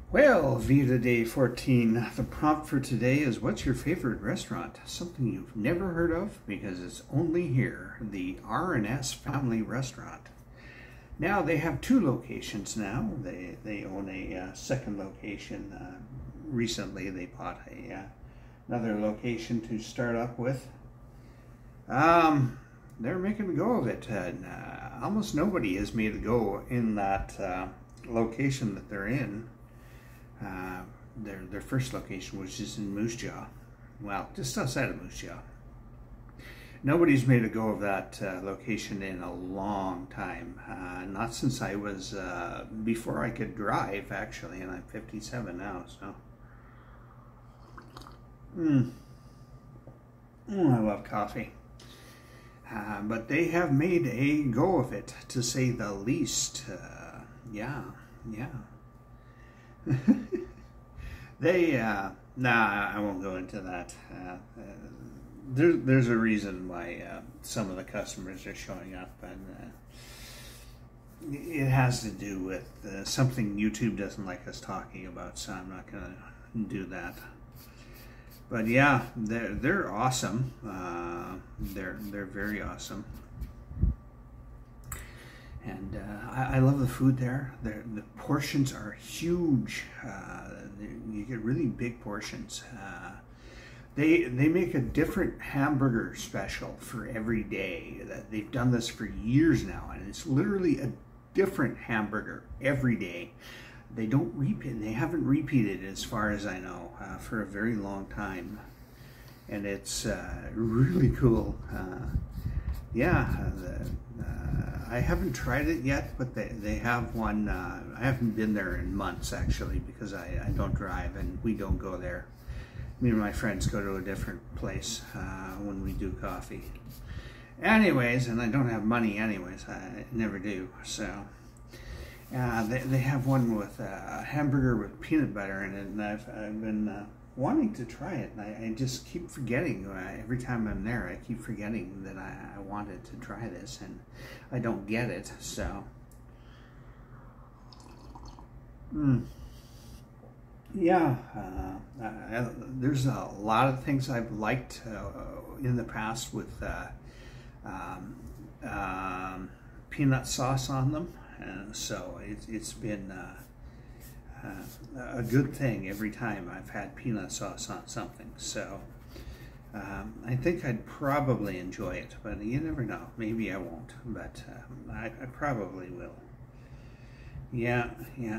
Well, Vita Day 14, the prompt for today is what's your favorite restaurant? Something you've never heard of because it's only here, the R&S Family Restaurant. Now they have two locations now. They own a second location. Recently they bought another location to start up with. They're making a go of it. Almost nobody has made a go in that location that they're in. Their first location, which is in Moose Jaw, well, just outside of Moose Jaw. Nobody's made a go of that location in a long time. Not since I was before I could drive, actually, and I'm 57 now. So, I love coffee. But they have made a go of it, to say the least. Yeah. I won't go into that. There's a reason why some of the customers are showing up, and it has to do with something YouTube doesn't like us talking about, so I'm not going to do that. But yeah, they're awesome. They're very awesome. And I love the food there. The portions are huge. You get really big portions. They make a different hamburger special for every day. They've done this for years now, and it's literally a different hamburger every day. They don't repeat. They haven't repeated, as far as I know, for a very long time, and it's really cool. I haven't tried it yet, but they have one. I haven't been there in months, actually, because I don't drive and we don't go there. Me and my friends go to a different place when we do coffee. Anyways, and I don't have money anyways. I never do. So they have one with a hamburger with peanut butter in it, and I've been wanting to try it, and I just keep forgetting. Every time I'm there, I keep forgetting that I wanted to try this, and I don't get it. So there's a lot of things I've liked in the past with peanut sauce on them, and so it's been a good thing every time I've had peanut sauce on something. So I think I'd probably enjoy it, but you never know. Maybe I won't, but I probably will. Yeah.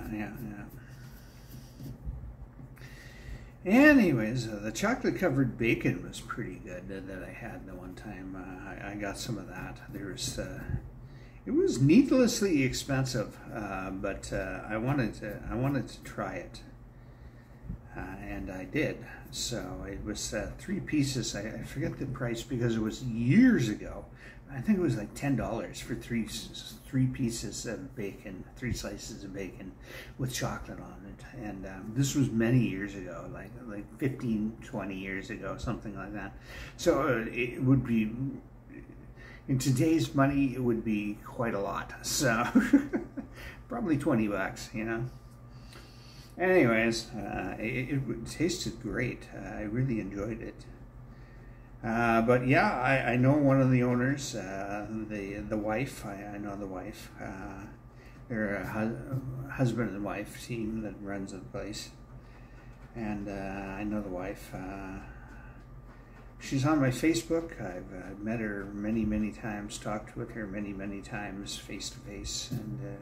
Anyways, the chocolate covered bacon was pretty good that I had the one time. I got some of that. It was needlessly expensive, but I wanted to try it, and I did. So it was 3 pieces. I forget the price because it was years ago. I think it was like $10 for three pieces of bacon, 3 slices of bacon with chocolate on it. And this was many years ago, like 15, 20 years ago, something like that. So it would be, in today's money, it would be quite a lot. So probably 20 bucks, you know. Anyways, it tasted great. I really enjoyed it. But yeah, I know one of the owners, the wife. I know the wife. They're a husband and wife team that runs the place, and I know the wife. She's on my Facebook. I've met her many times, talked with her many times face to face,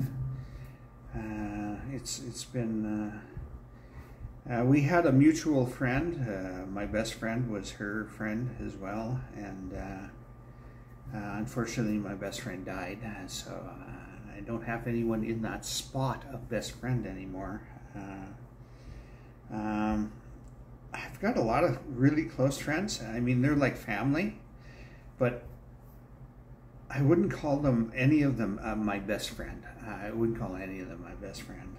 and it's been. We had a mutual friend. My best friend was her friend as well, and unfortunately my best friend died, so I don't have anyone in that spot of best friend anymore. I've got a lot of really close friends. I mean, they're like family, but I wouldn't call them, any of them, my best friend. I wouldn't call any of them my best friend.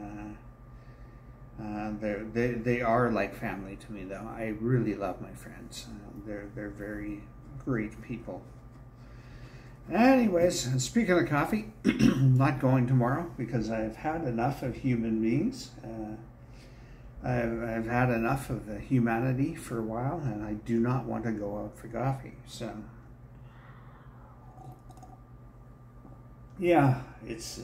They are like family to me, though. I really love my friends. They're very great people. Anyways, speaking of coffee, I'm not going tomorrow because I've had enough of human beings. I've had enough of the humanity for a while, and I do not want to go out for coffee. So, yeah, it's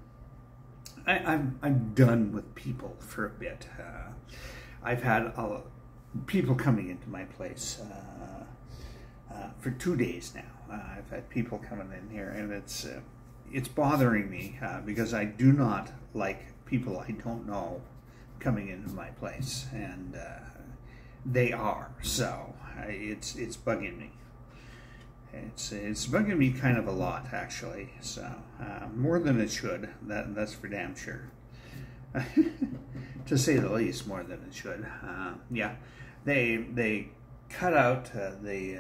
I'm done with people for a bit. I've had people coming into my place for 2 days now. I've had people coming in here, and it's bothering me because I do not like people I don't know coming into my place, and they are. So it's bugging me. It's bugging me kind of a lot, actually. So more than it should. That's for damn sure. To say the least, more than it should. Yeah, they cut out the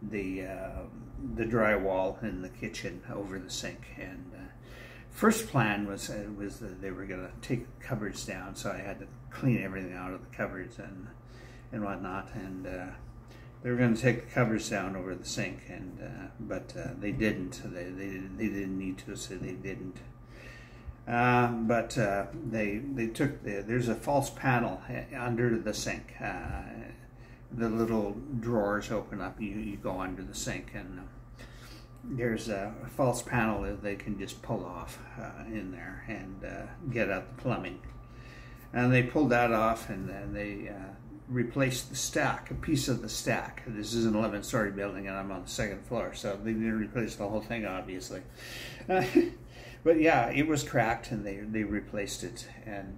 drywall in the kitchen over the sink, and first plan was that they were going to take the cupboards down, so I had to clean everything out of the cupboards and whatnot, and they were going to take the cupboards down over the sink, and but they didn't. They didn't need to, so they didn't. But they took there's a false panel under the sink. The little drawers open up. You go under the sink, and there's a false panel that they can just pull off in there and get out the plumbing. And they pulled that off, and then they replaced the stack, a piece of the stack. This is an 11-story building, and I'm on the second floor, so they didn't replace the whole thing, obviously. But yeah, it was cracked, and they replaced it, and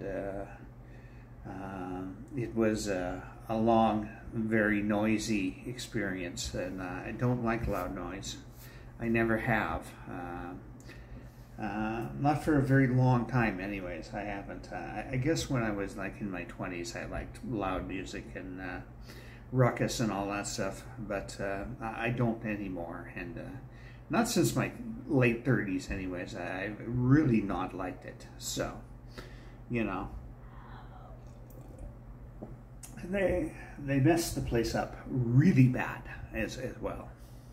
it was a long, very noisy experience, and I don't like loud noise. I never have. Not for a very long time anyways. I haven't. I guess when I was like in my 20s, I liked loud music and ruckus and all that stuff, but I don't anymore, and not since my late 30s anyways. I've really not liked it. So, you know, they messed the place up really bad as well.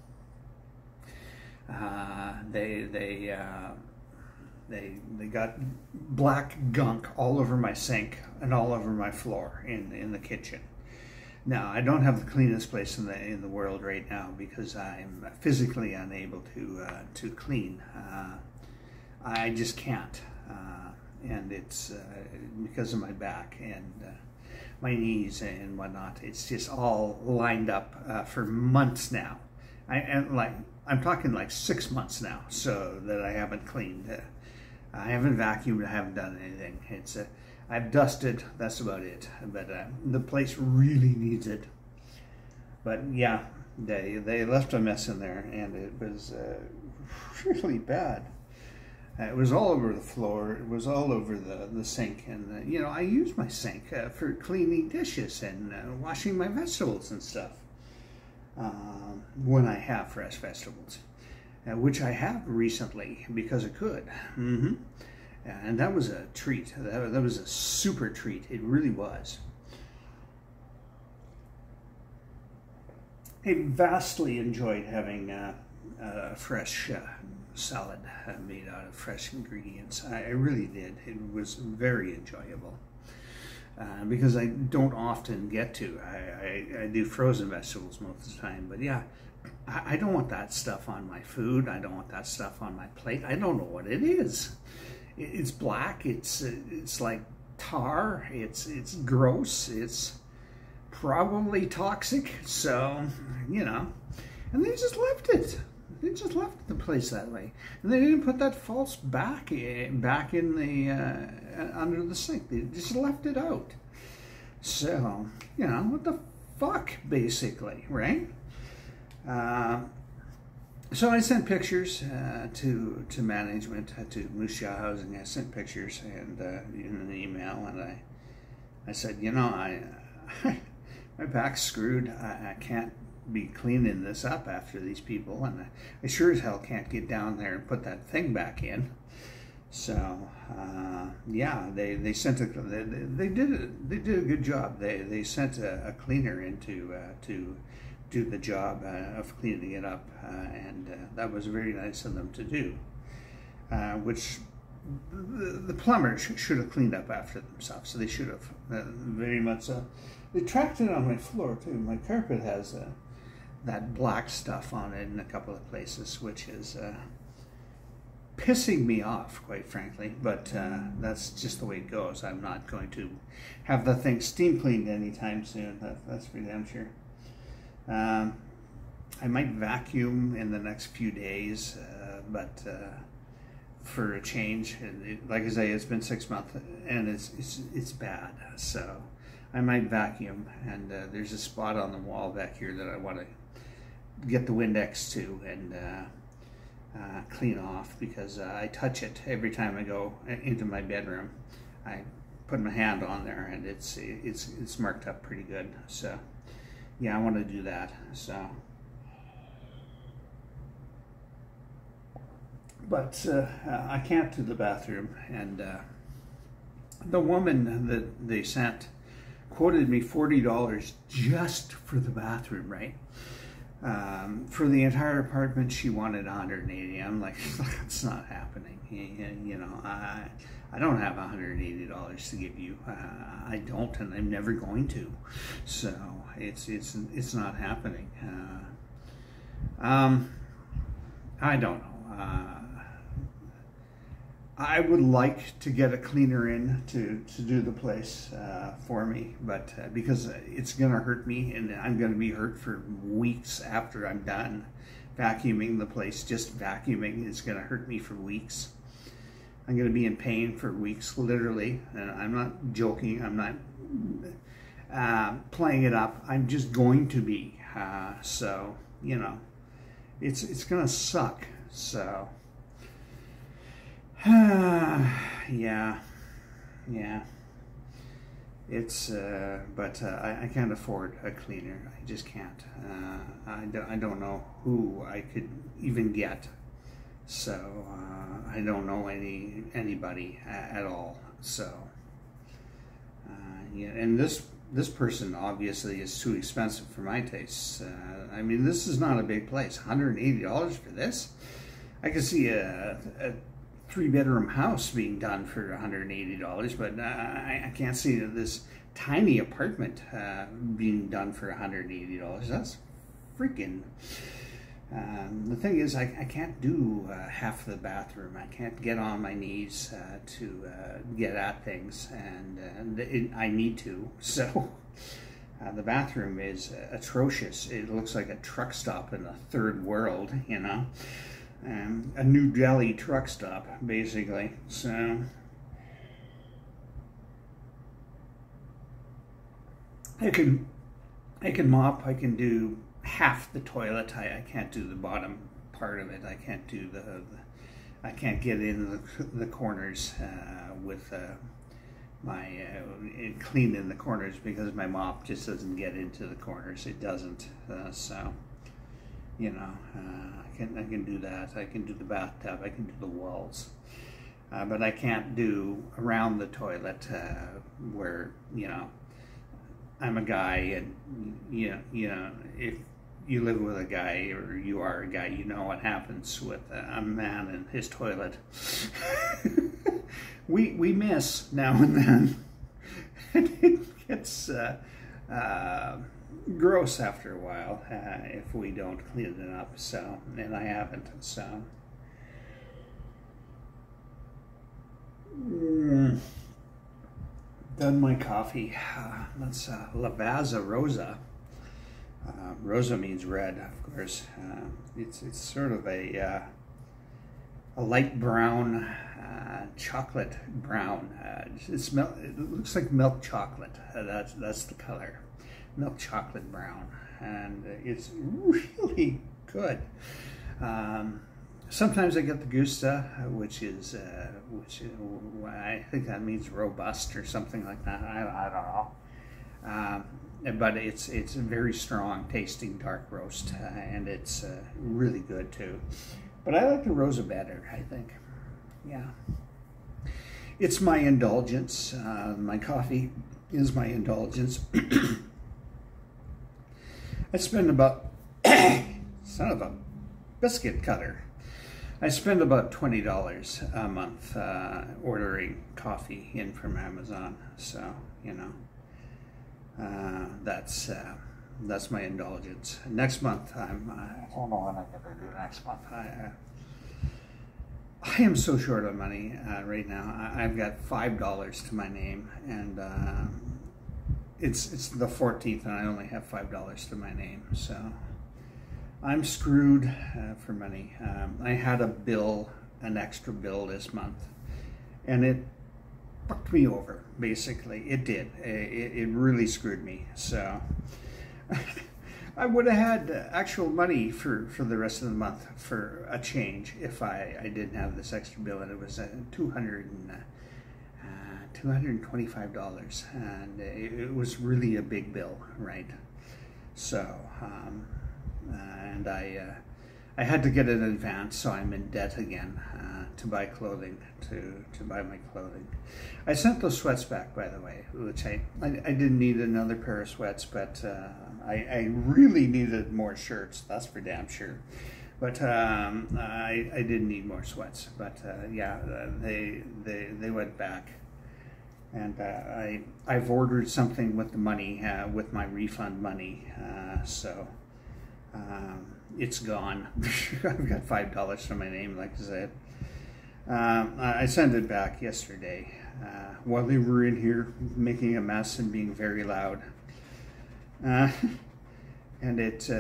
They got black gunk all over my sink and all over my floor in the kitchen. Now, I don't have the cleanest place in the world right now because I'm physically unable to clean. I just can't, and it's because of my back and my knees and whatnot. It's just all lined up for months now. I'm talking like 6 months now, so that I haven't cleaned. I haven't vacuumed. I haven't done anything. I've dusted. That's about it. But the place really needs it. But yeah, they left a mess in there, and it was really bad. It was all over the floor. It was all over the sink, and you know, I use my sink for cleaning dishes and washing my vegetables and stuff. When I have fresh vegetables, which I have recently because I could. And that was a treat. That was a super treat. It really was. I vastly enjoyed having a fresh salad made out of fresh ingredients. I really did. It was very enjoyable. Because I don't often get to. I do frozen vegetables most of the time, but yeah, I don't want that stuff on my food. I don't want that stuff on my plate. I don't know what it is. It's black. It's like tar. It's gross. It's probably toxic. So, you know, and they just left it. They just left the place that way, and they didn't put that false back in the under the sink. They just left it out. So, you know, what the fuck, basically, right? So I sent pictures to management, to Moose Jaw Housing. I sent pictures and in an email, and I said, you know, my back's screwed. I can't be cleaning this up after these people, and I sure as hell can't get down there and put that thing back in. So yeah, they sent they did a good job. They sent a cleaner in to do the job of cleaning it up, and that was very nice of them to do. Which the plumbers should have cleaned up after themselves. So they should have, very much so. They tracked it on my floor too. My carpet has that black stuff on it in a couple of places, which is pissing me off, quite frankly. But that's just the way it goes. I'm not going to have the thing steam cleaned anytime soon. That's for damn sure. I might vacuum in the next few days, but for a change, like I say, it's been 6 months and it's bad. So I might vacuum, and there's a spot on the wall back here that I want to get the Windex to and clean off, because I touch it every time I go into my bedroom. I put my hand on there and it's marked up pretty good. So yeah, I want to do that. So, but I can't do the bathroom, and the woman that they sent quoted me $40 just for the bathroom, right? For the entire apartment, she wanted $180. I'm like, that's not happening. You know, I don't have $180 to give you. I don't, and I'm never going to. So it's not happening. I don't know. I would like to get a cleaner in to do the place for me, but because it's going to hurt me, and I'm going to be hurt for weeks after I'm done vacuuming the place. Just vacuuming is going to hurt me for weeks. I'm going to be in pain for weeks, literally, and I'm not joking. I'm not playing it up. I'm just going to be. So, you know, it's going to suck. So. yeah, it's but I can't afford a cleaner. I just can't. I don't know who I could even get, so I don't know anybody at all. So yeah, and this person obviously is too expensive for my tastes. I mean, this is not a big place. $180 for this? I could see a 3-bedroom house being done for $180, but I can't see this tiny apartment being done for $180. That's freaking... the thing is, I can't do half the bathroom. I can't get on my knees to get at things, and I need to. So the bathroom is atrocious. It looks like a truck stop in the third world, you know. A New Delhi truck stop, basically. So I can mop. I can do half the toilet. I can't do the bottom part of it. I can't do I can't get in the corners with clean in the corners, because my mop just doesn't get into the corners. It doesn't. So, you know, I can do that. I can do the bathtub. I can do the walls, but I can't do around the toilet where, you know, I'm a guy, and you know, if you live with a guy, or you are a guy, you know what happens with a man and his toilet. we miss now and then, and it gets gross after a while if we don't clean it up. So, and I haven't. So, done my coffee. That's Lavazza Rosa. Rosa means red, of course. It's sort of a light brown, chocolate brown. It looks like milk chocolate. That's the color. Milk chocolate brown, and it's really good. Sometimes I get the Gusta, which I think that means robust or something like that. I don't know. But it's a very strong tasting dark roast, and it's really good too. But I like the Rosa better, I think. Yeah, it's my indulgence. My coffee is my indulgence. I spend about son of a biscuit cutter. I spend about $20 a month ordering coffee in from Amazon. So, you know, that's my indulgence. Next month, I don't know what I'm going to do next month. I am so short on money right now. I've got $5 to my name, and it's the 14th, and I only have $5 to my name. So I'm screwed for money. I had an extra bill this month, and it fucked me over. Basically, it did. It really screwed me. So. I would have had actual money for the rest of the month for a change if I didn't have this extra bill, and it was $225, and it was really a big bill, right? So, and I had to get it in advance, so I'm in debt again to buy clothing, to buy my clothing. I sent those sweats back, by the way, which I didn't need another pair of sweats, but I really needed more shirts, that's for damn sure. But I did need more sweats, but yeah, they went back. And I've ordered something with the money, with my refund money, so it's gone. I've got $5 to my name, like I said. I sent it back yesterday while they were in here making a mess and being very loud. And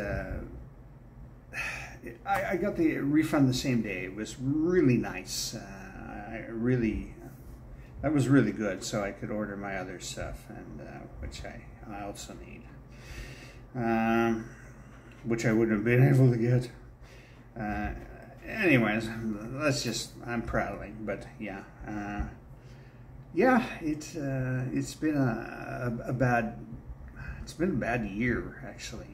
I got the refund the same day. It was really nice. That was really good, so I could order my other stuff, and which I also need, which I wouldn't have been able to get. Anyways, I'm prattling, but yeah, it's been a bad year, actually.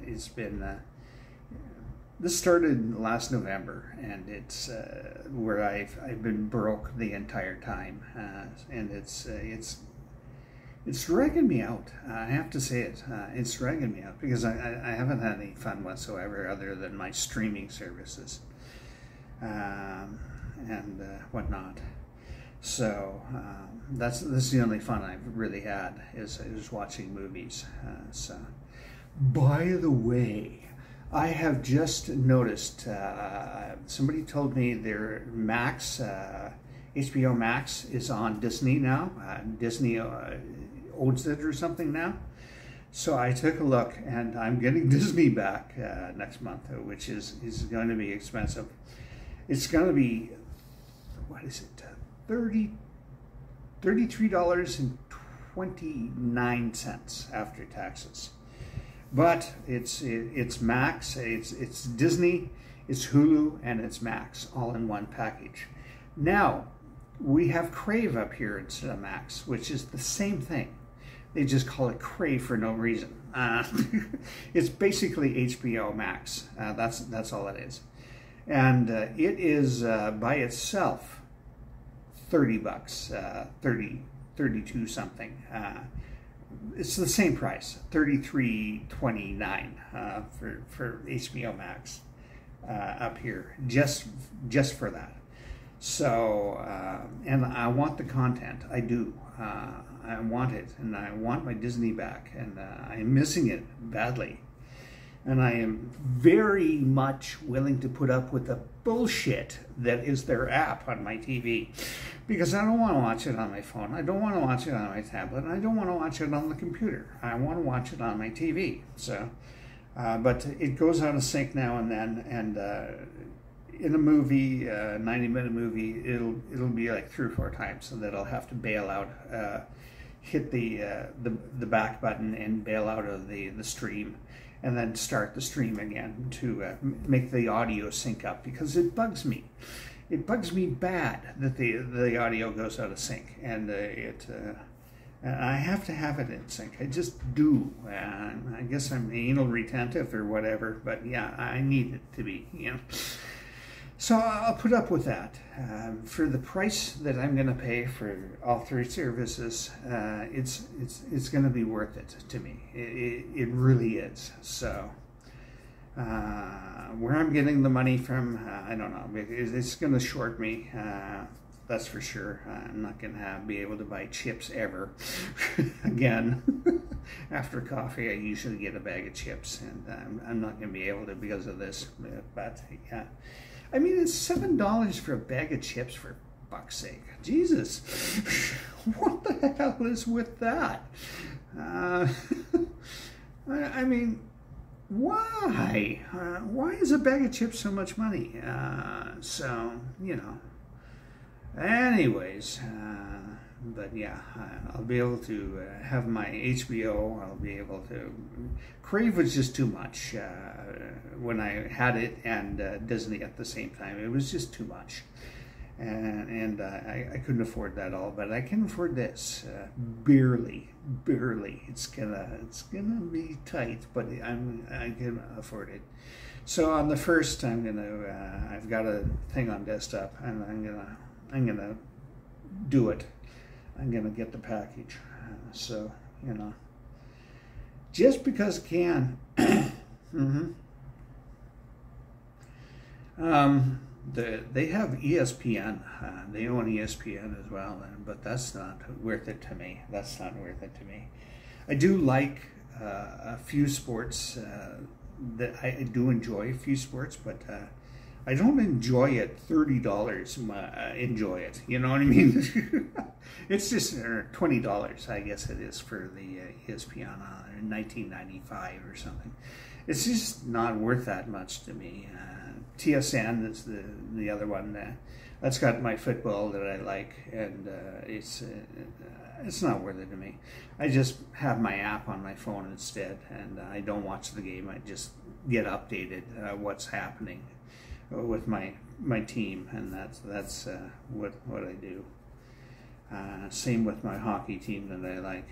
This started last November, and it's where I've been broke the entire time, and it's dragging me out. I have to say it. It's dragging me out because I haven't had any fun whatsoever other than my streaming services and whatnot. So that's the only fun I've really had is watching movies. So, by the way, I have just noticed, somebody told me their Max, HBO Max is on Disney now. Disney owns it or something now. So I took a look, and I'm getting Disney back next month, which is going to be expensive. It's going to be, what is it, $33.29 after taxes. But it's Max, it's Disney, it's Hulu, and it's Max, all in one package. Now, we have Crave up here instead of Max, which is the same thing. They just call it Crave for no reason. It's basically HBO Max. That's all it is. And it is by itself $30, 32 something. It's the same price, $33.29 for HBO Max up here, just for that. So, and I want the content. I do. I want it, and I want my Disney back, and I'm missing it badly. And I am very much willing to put up with the bullshit that is their app on my TV, because I don't want to watch it on my phone. I don't want to watch it on my tablet. And I don't want to watch it on the computer. I want to watch it on my TV. So, but it goes out of sync now and then. And in a movie, 90-minute movie, it'll be like 3 or 4 times, so that I'll have to bail out, hit the back button and bail out of the stream, and then start the stream again to make the audio sync up, because it bugs me. It bugs me bad that the audio goes out of sync, and I have to have it in sync. I just do. I guess I'm anal retentive or whatever, but yeah, I need it to be, you know. So I'll put up with that. For the price that I'm going to pay for all 3 services, it's going to be worth it to me. It really is. So Where I'm getting the money from, I don't know. It's going to short me, that's for sure. I'm not going to be able to buy chips ever again. After coffee, I usually get a bag of chips, and I'm not going to be able to because of this. But yeah, I mean, it's $7 for a bag of chips, for fuck's sake. Jesus, what the hell is with that? I mean, why? Why is a bag of chips so much money? So, you know. Anyways, but yeah, I'll be able to have my HBO. I'll be able to. Crave was just too much when I had it and Disney at the same time. It was just too much, and I couldn't afford that all. But I can afford this, barely. It's gonna be tight, but I can afford it. So on the first, I've got a thing on desktop, and I'm gonna do it. I'm gonna get the package. So, you know, just because I can. They have ESPN. They own ESPN as well, but that's not worth it to me. I do like a few sports that I do enjoy. A few sports, but I don't enjoy it $30. Enjoy it, you know what I mean? It's just $20, I guess it is, for the ESPN in $19.95 or something. It's just not worth that much to me. TSN is the other one that's got my football that I like, and it's not worth it to me. I just have my app on my phone instead, and I don't watch the game. I just get updated what's happening with my team, and that's what I do. Same with my hockey team that I like.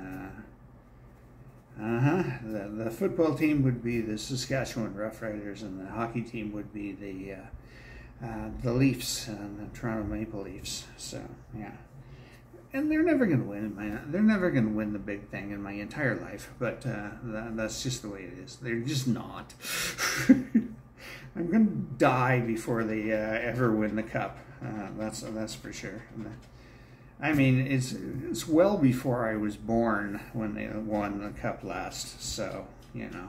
The football team would be the Saskatchewan Roughriders, and the hockey team would be the Leafs, the Toronto Maple Leafs. So yeah, and they're never going to win. They're never going to win the big thing in my entire life. But that's just the way it is. They're just not. I'm going to die before they ever win the cup. That's for sure. I mean, it's well before I was born when they won the cup last. So, you know.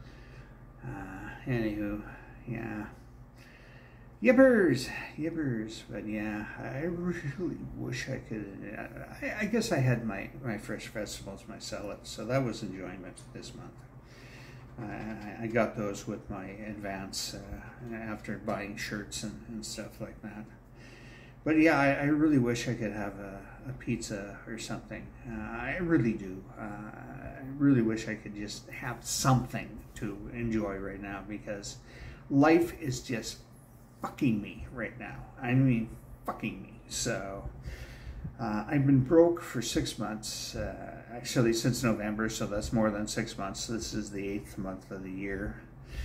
Anywho, yeah. Yippers. But yeah, I really wish I could. I guess I had my first festivals myself, so that was enjoyment this month. I got those with my advance after buying shirts and stuff like that. But yeah, I really wish I could have a pizza or something. I really do. I really wish I could just have something to enjoy right now, because life is just fucking me right now. I mean, fucking me. So I've been broke for 6 months, actually since November, so that's more than 6 months. This is the 8th month of the year.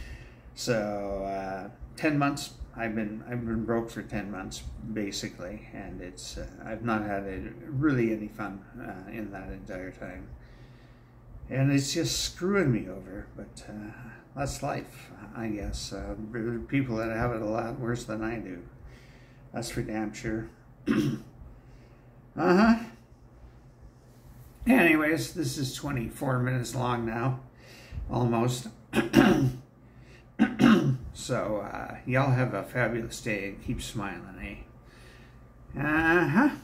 So 10 months. I've been broke for 10 months basically, and it's I've not had really any fun in that entire time, and it's just screwing me over. But that's life, I guess. There are people that have it a lot worse than I do. That's for damn sure. Anyways, this is 24 minutes long now, almost. So, y'all have a fabulous day and keep smiling, eh?